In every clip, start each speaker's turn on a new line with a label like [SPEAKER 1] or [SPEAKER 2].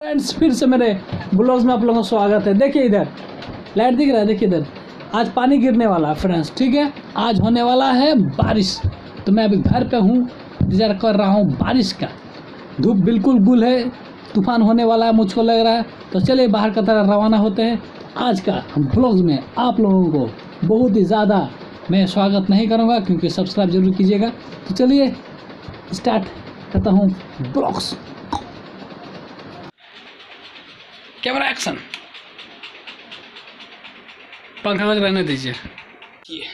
[SPEAKER 1] Friends, फिर से मेरे ब्लॉग्स में आप लोगों का स्वागत है। देखिए इधर लाइट दिख रहा है, देखिए इधर आज पानी गिरने वाला है फ्रेंड्स। ठीक है, आज होने वाला है बारिश, तो मैं अभी घर पे हूँ, इंतजार कर रहा हूँ बारिश का। धूप बिल्कुल गुल है, तूफान होने वाला है मुझको लग रहा है। तो चलिए बाहर की तरफ रवाना होते हैं। आज का ब्लॉग्स में आप लोगों को बहुत ही ज़्यादा मैं स्वागत नहीं करूँगा, क्योंकि सब्सक्राइब जरूर कीजिएगा। तो चलिए स्टार्ट करता हूँ ब्लॉग्स। Camera action. पंखा लग रहने दीजिए। ये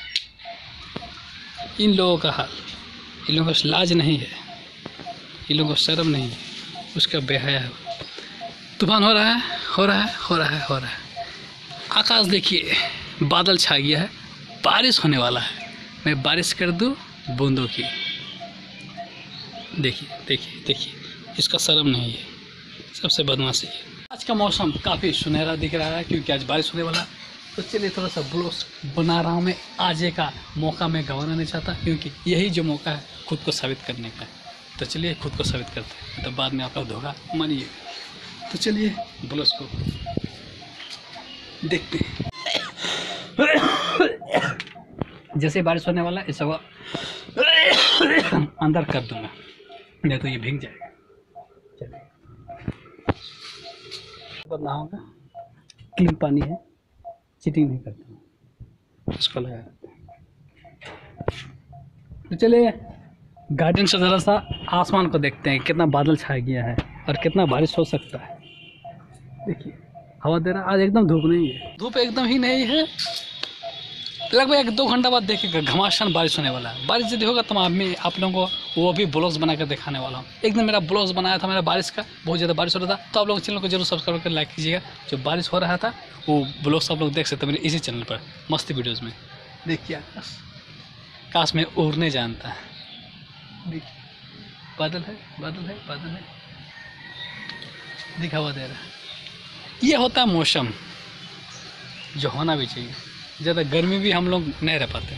[SPEAKER 1] इन लोगों का हाल, इन लोगों को लाज नहीं है, इन लोगों को शर्म नहीं है, उसका बेहया है। तूफान हो रहा है, हो रहा है, हो रहा है, हो रहा है। आकाश देखिए, बादल छा गया है, बारिश होने वाला है। मैं बारिश कर दूं बूंदों की। देखिए देखिए देखिए, इसका शर्म नहीं है, सबसे बदमाशी है। आज का मौसम काफ़ी सुनहरा दिख रहा है, क्योंकि आज बारिश होने वाला है। तो चलिए थोड़ा सा ब्लॉग्स बना रहा हूँ मैं। आज का मौका मैं गंवाना नहीं चाहता, क्योंकि यही जो मौका है खुद को साबित करने का है। तो चलिए खुद को साबित करते हैं, तो बाद में आपका धोखा मानिए। तो चलिए ब्लॉग्स को देखते हैं। जैसे बारिश होने वाला है, इस सब अंदर कर दूंगा, नहीं तो ये भीग जाएगा। चलिए नहाऊंगा, क्लीन पानी है, चीटिंग नहीं करता हूँ, इसको लगा। तो चलिए गार्डन से ज़रा सा आसमान को देखते हैं, कितना बादल छा गया है और कितना बारिश हो सकता है। देखिए हवा दे रहा, आज एकदम धूप नहीं है, धूप एकदम ही नहीं है। लगभग 1-2 घंटा बाद देखिएगा घमासान बारिश होने वाला है। बारिश यदि होगा तो मैं आप लोगों को वो भी ब्लॉग्स बना कर दिखाने वाला हूँ। एक दिन मेरा ब्लॉग्स बनाया था मेरा बारिश का, बहुत ज़्यादा बारिश हो रहा था। तो आप लोग चैनल को जरूर सब्सक्राइब कर लाइक कीजिएगा। जो बारिश हो रहा था वो ब्लॉग्स आप लोग देख सकते हैं मेरे इसी चैनल पर, मस्ती वीडियोज़ में। देखिए आकाश, काश में उड़ने जानता है। देखिए बादल है, बादल है, बादल है, दिखावा दे रहा है। ये होता है मौसम जो होना भी चाहिए। ज़्यादा गर्मी भी हम लोग नहीं रह पाते।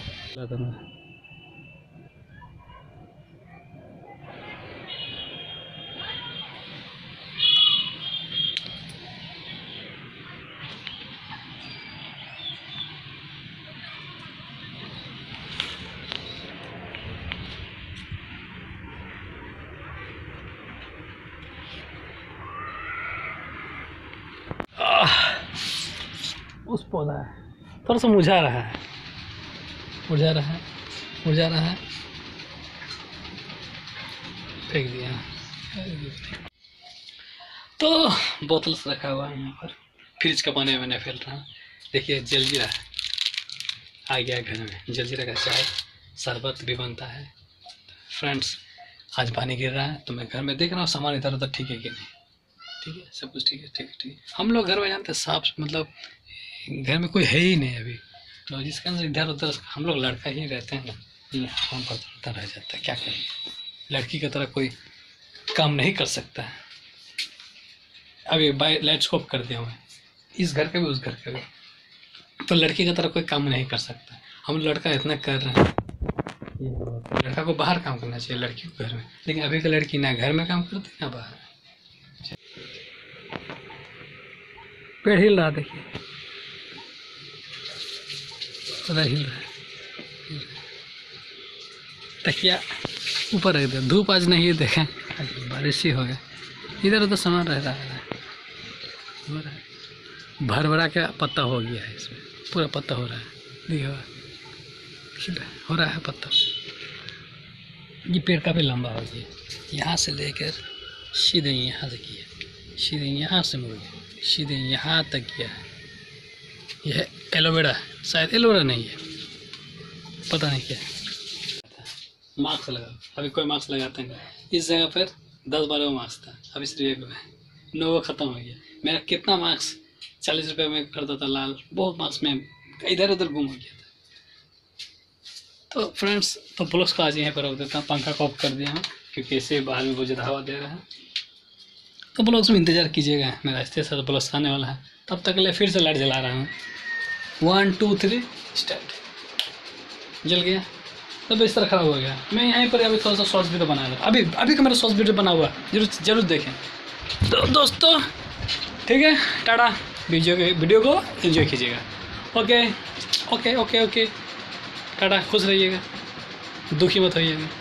[SPEAKER 1] उस पौधा है थोड़ा सा मुरझा रहा है, मुरझा रहा है, मुरझा रहा है, फेंक दिया। तो बोतल से रखा हुआ है यहाँ पर, फ्रिज का पानी मैंने फैल रहा है। देखिए जलजीरा आ गया घर में, जलजीरा का चाय शरबत भी बनता है। फ्रेंड्स आज पानी गिर रहा है, तो मैं घर में देख रहा हूँ सामान इधर उधर ठीक है कि नहीं। ठीक है, सब कुछ ठीक है, ठीक है, ठीक है। हम लोग घर में जानते हैं साफ, मतलब घर में कोई है ही नहीं अभी, तो जिसके अंदर इधर उधर हम लोग लड़का ही रहते हैं ना, ये हम पता रह जाता है। क्या करें, लड़की की तरह कोई काम नहीं कर सकता है। अभी लाइट स्कोप कर दिया मैं, इस घर के भी उस घर के भी, तो लड़की की तरह कोई काम नहीं कर सकता। हम लड़का इतना कर रहे हैं, लड़का को बाहर काम करना चाहिए, लड़की को घर में। लेकिन अभी का लड़की ना घर में काम करती ना बाहर। पेड़ हिल रहा, देखिए पता हिल रहा है। तकिया ऊपर रख दिया, धूप आज नहीं है, देखें बारिश ही हो गया। इधर उधर सामान रह रहा है, भर भरा के पत्ता हो गया है, इसमें पूरा पत्ता हो रहा है, देखिए हो रहा है पत्ता। ये पेड़ काफ़ी लंबा हो गया, यहाँ से लेकर सीधे यहाँ तक किया, सीधे यहाँ से मुड़ गया, सीधे यहाँ तक गया है। यह एलोवेरा है, शायद एलोवेरा नहीं है, पता नहीं क्या है। मास्क लगा, अभी कोई मास्क लगाता नहीं। इस जगह पर 10-12 मास्क था, अभी सिर्फ 1 है, 9 ख़त्म हो गया। मेरा कितना मास्क 40 रुपये में करता था लाल, बहुत मास्क में इधर उधर गुम हो गया था। तो फ्रेंड्स तो ब्लॉग्स का आज यहीं पर रोक देता हूँ। पंखा को ऑफ कर दिया हूँ, क्योंकि ऐसे बाहर में बहुत ज़्यादा हवा दे रहा है। तो ब्लॉग्स में इंतज़ार कीजिएगा, मेरा इसके साथ ब्लॉग्स आने वाला है। तब तक के लिए फिर से लाइट जला रहा हूँ। 1 2 3 स्टार्ट। जल गया, तब इस तरह खराब हो गया। मैं यहीं पर अभी थोड़ा सा शॉर्ट्स वीडियो बना रहा हूँ, अभी का मेरा शॉर्ट्स वीडियो बना हुआ, जरूर देखें। तो दोस्तों ठीक है, टाटा। वीडियो को एंजॉय कीजिएगा। ओके ओके ओके ओके, टाटा, खुश रहिएगा, दुखी मत होइएगा।